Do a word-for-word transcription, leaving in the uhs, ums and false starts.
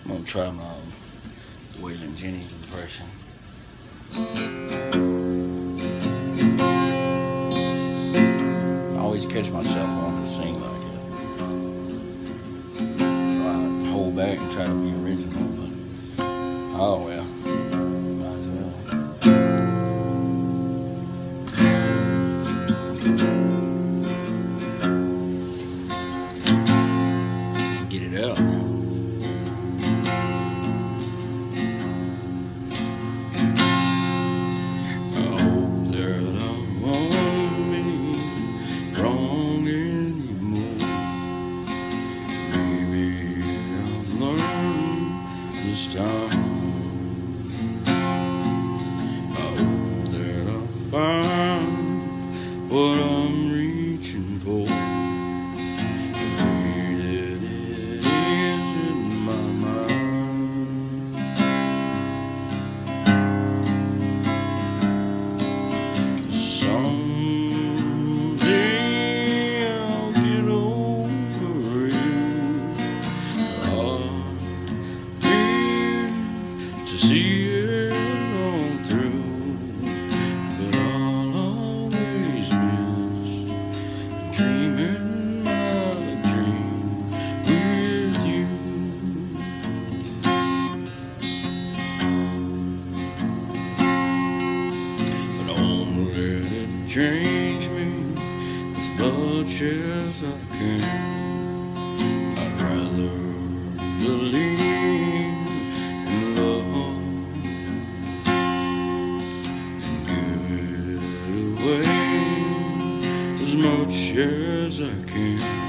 I'm gonna try my Waylon Jennings impression. I always catch myself wanting to sing like it. So I hold back and try to be original, but oh well. Might as well. Get it out. This time I hope that I'll find what I'm reaching for. The way that it is in my mind. Someday I'll get over you. To see it all through, but I'll always miss dreaming my dream with you. But don't let it change me as much as I can. I'd rather believe as much as I can.